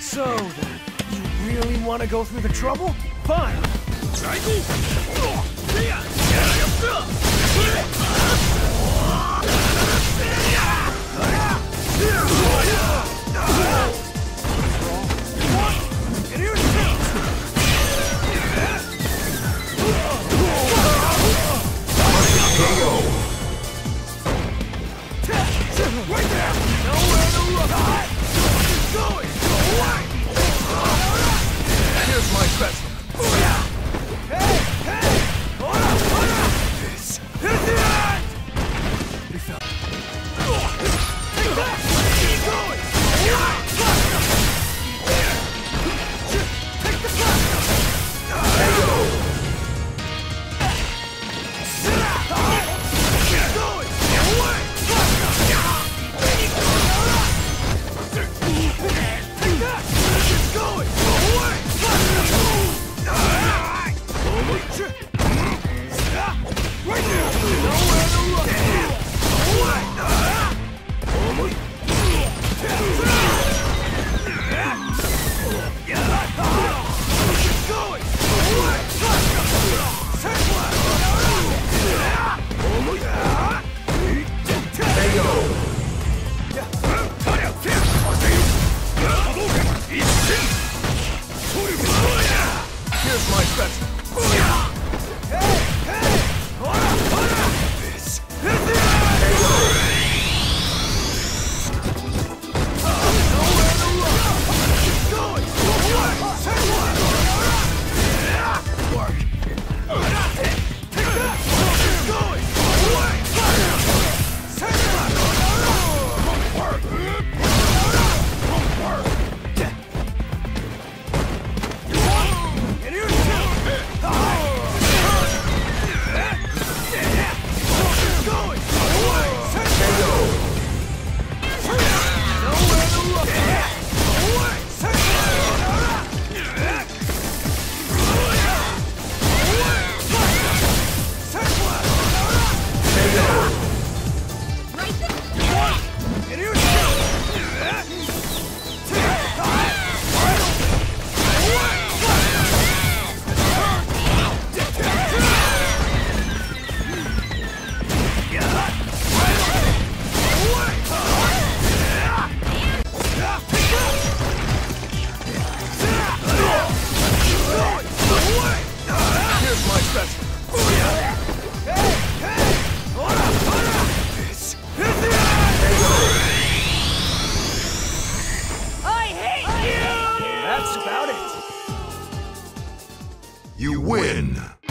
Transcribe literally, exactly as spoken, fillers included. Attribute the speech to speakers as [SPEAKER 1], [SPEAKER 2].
[SPEAKER 1] So then, you really want to go through the trouble? Fine.
[SPEAKER 2] Here's my special.
[SPEAKER 1] Hey! Hey! Hold up! Hold up! This is the end! We fell. Take that! Keep going! Take the shot! K O! Sit out! Keep going! Away! Take that! Keep going! Away! Right there! Nowhere to run! Keep going!
[SPEAKER 2] K O! Here's my special.
[SPEAKER 1] Hey! Hey! Hold up! Hold up! This is the end! Nowhere to run! Keep going! Away! Take one! Work! Take that! Keep going! Away! Take one! Work! Work! Get your
[SPEAKER 2] Here's my special.
[SPEAKER 1] Hey! Hey! Hold up! Hold up! This is the end! I hate you! That's about it.
[SPEAKER 3] You win!